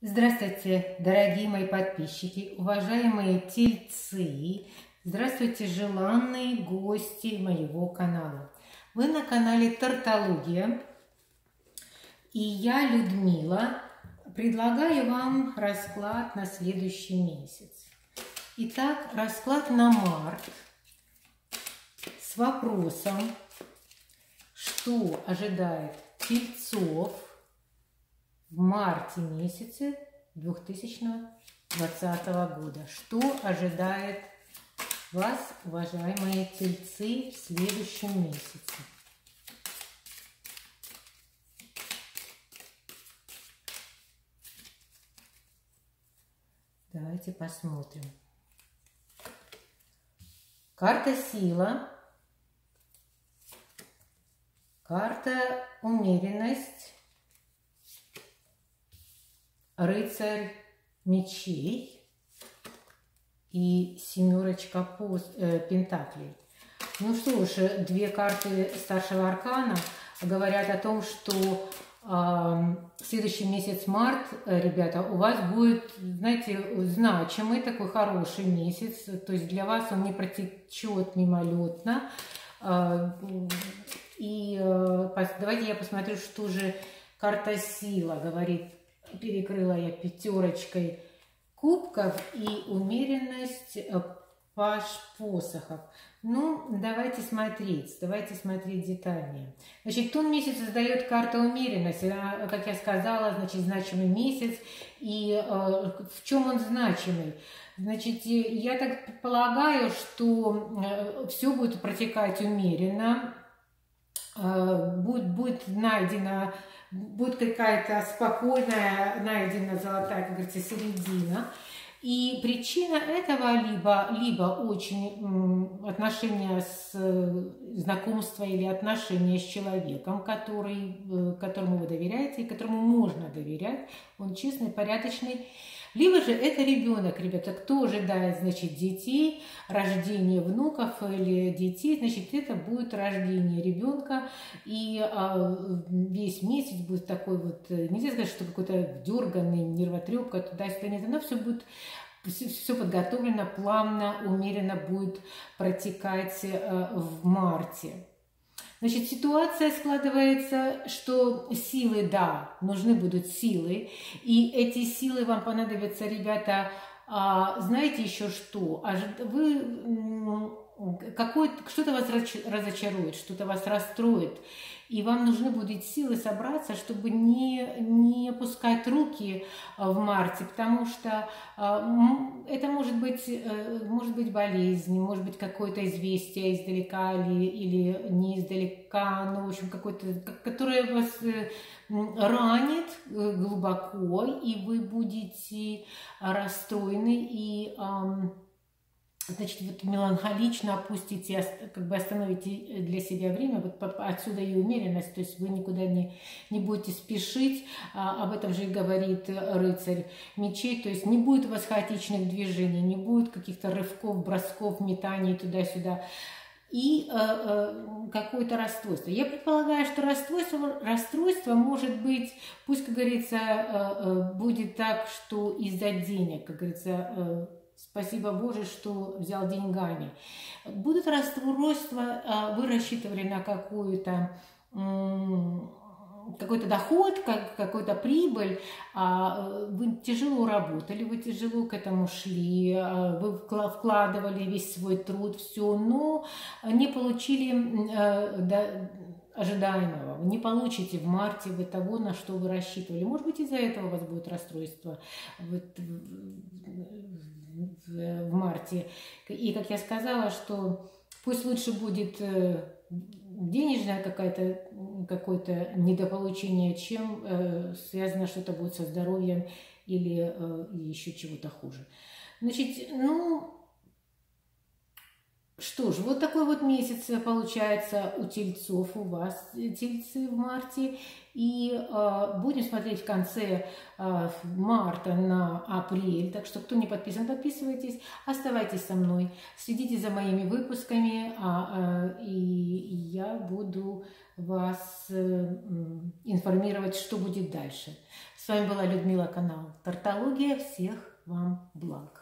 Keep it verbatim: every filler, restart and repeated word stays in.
Здравствуйте, дорогие мои подписчики, уважаемые тельцы, здравствуйте, желанные гости моего канала. Вы на канале Тортология, и я, Людмила, предлагаю вам расклад на следующий месяц. Итак, расклад на март с вопросом, что ожидает тельцов в марте месяце две тысячи двадцатого года. Что ожидает вас, уважаемые тельцы, в следующем месяце? Давайте посмотрим. Карта сила, карта умеренность, рыцарь мечей и семерочка пост, э, пентаклей. Ну что ж, две карты старшего аркана говорят о том, что э, следующий месяц март, ребята, у вас будет, знаете, значимый такой хороший месяц. То есть для вас он не протечет мимолетно. Э, и э, давайте я посмотрю, что же карта сила говорит. Перекрыла я пятерочкой кубков и умеренность паж посохов. Ну, давайте смотреть, давайте смотреть детальнее. Значит, тон месяц создает карта умеренности. Как я сказала, значит, значимый месяц. И э, в чем он значимый? Значит, я так полагаю, что э, все будет протекать умеренно. Э, будет, будет найдено... Будет какая-то спокойная, найдена золотая, как говорится, середина. И причина этого либо, либо очень отношения с знакомства или отношения с человеком, который, которому вы доверяете и которому можно доверять. Он честный, порядочный. Либо же это ребенок, ребята, кто ожидает, значит, детей, рождение внуков или детей, значит, это будет рождение ребенка, и а, весь месяц будет такой вот, нельзя сказать, что какой-то дерганный, нервотрепка, туда-сюда, нет, но все будет, все, все подготовлено, плавно, умеренно будет протекать а, в марте. Значит, ситуация складывается, что силы, да, нужны будут силы, и эти силы вам понадобятся, ребята, а, знаете еще что? Вы что-то вас разочарует, что-то вас расстроит, и вам нужны будут силы собраться, чтобы не, не опускать руки в марте, потому что это может быть, может быть болезнь, может быть какое-то известие издалека или, или не издалека, ну, в общем, какое-то, которое вас ранит глубоко, и вы будете расстроены и... Значит, вот меланхолично опустите, как бы остановите для себя время, вот отсюда и умеренность, то есть вы никуда не, не будете спешить, а, об этом же и говорит рыцарь мечей, то есть не будет у вас хаотичных движений, не будет каких-то рывков, бросков, метаний туда-сюда. И э, э, какое-то расстройство. Я предполагаю, что расстройство, расстройство может быть, пусть, как говорится, э, э, будет так, что из-за денег, как говорится, э, спасибо Боже, что взял деньгами. Будут расстройства, вы рассчитывали на какую-то какой-то доход, какую-то прибыль, вы тяжело работали, вы тяжело к этому шли, вы вкладывали весь свой труд, все, но не получили ожидаемого. Вы не получите в марте вы того, на что вы рассчитывали. Может быть, из-за этого у вас будет расстройство вот, в марте. И, как я сказала, что пусть лучше будет денежное какое-то какое-то недополучение, чем э, связано что-то будет со здоровьем или э, еще чего-то хуже. Значит, ну, Что ж, вот такой вот месяц получается у тельцов, у вас, тельцы, в марте. И э, будем смотреть в конце э, марта на апрель. Так что, кто не подписан, подписывайтесь. Оставайтесь со мной, следите за моими выпусками, а, э, и я буду вас э, информировать, что будет дальше. С вами была Людмила, канал Тортология. Всех вам благ.